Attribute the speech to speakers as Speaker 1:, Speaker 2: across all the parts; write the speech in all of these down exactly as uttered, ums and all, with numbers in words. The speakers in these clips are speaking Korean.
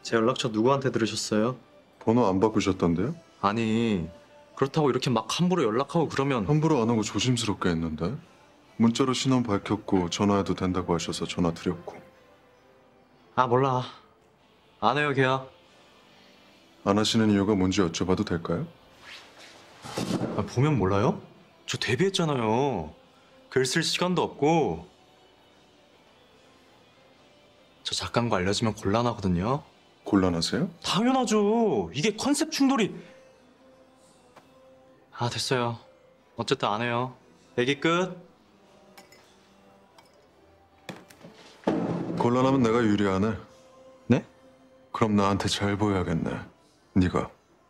Speaker 1: 제 연락처 누구한테 들으셨어요?
Speaker 2: 번호 안 바꾸셨던데요?
Speaker 1: 아니, 그렇다고 이렇게 막 함부로 연락하고 그러면
Speaker 2: 함부로 안 하고 조심스럽게 했는데? 문자로 신원 밝혔고 전화해도 된다고 하셔서 전화 드렸고.
Speaker 1: 아 몰라. 안 해요, 계약.
Speaker 2: 안 하시는 이유가 뭔지 여쭤봐도 될까요?
Speaker 1: 아, 보면 몰라요? 저 데뷔했잖아요. 글 쓸 시간도 없고. 저 작가인 거 알려주면 곤란하거든요.
Speaker 2: 곤란하세요?
Speaker 1: 당연하죠. 이게 컨셉 충돌이. 아 됐어요. 어쨌든 안 해요. 얘기 끝.
Speaker 2: 곤란하면 내가 유리하네.
Speaker 1: 네?
Speaker 2: 그럼 나한테 잘 보여야겠네. 네가.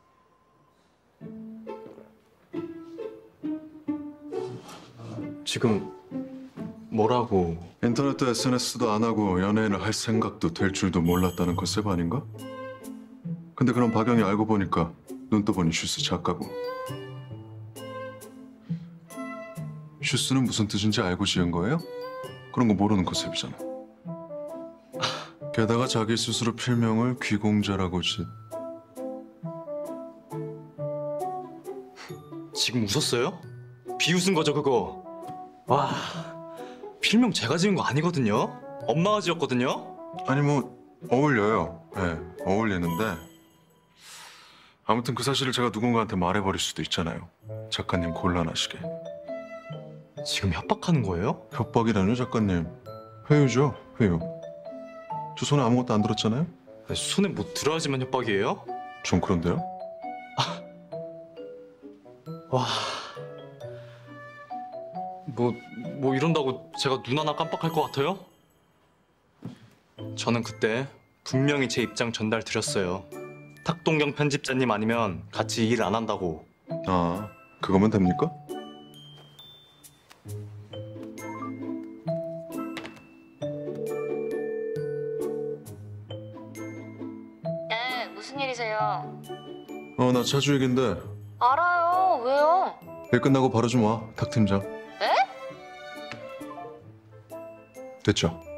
Speaker 1: 지금 뭐라고?
Speaker 2: 인터넷도 에스엔에스도 안 하고 연예인을 할 생각도 될 줄도 몰랐다는 컨셉 아닌가? 근데 그럼 박영이 알고 보니까 눈 떠보니 슈스 작가고. 슈스는 무슨 뜻인지 알고 지은 거예요? 그런 거 모르는 컨셉이잖아. 게다가 자기 스스로 필명을 귀공자라고 짓.
Speaker 1: 지금 웃었어요? 비웃은 거죠 그거? 와, 필명 제가 지은 거 아니거든요. 엄마가 지었거든요.
Speaker 2: 아니 뭐 어울려요. 네, 어울리는데 아무튼 그 사실을 제가 누군가한테 말해버릴 수도 있잖아요. 작가님 곤란하시게.
Speaker 1: 지금 협박하는 거예요?
Speaker 2: 협박이라뇨 작가님. 회유죠, 회유. 저 손에 아무것도 안 들었잖아요?
Speaker 1: 아니, 손에 뭐 들어야지만 협박이에요?
Speaker 2: 좀 그런데요?
Speaker 1: 와, 뭐, 뭐 이런다고 제가 눈 하나 깜빡할 것 같아요? 저는 그때 분명히 제 입장 전달 드렸어요. 탁동경 편집자님 아니면 같이 일 안 한다고.
Speaker 2: 아, 그거면 됩니까?
Speaker 3: 네, 무슨 일이세요?
Speaker 2: 어, 나 차주익인데
Speaker 3: 알아요. 왜요?
Speaker 2: 일 끝나고 바로 좀 와, 탁 팀장.
Speaker 3: 에?
Speaker 2: 됐죠?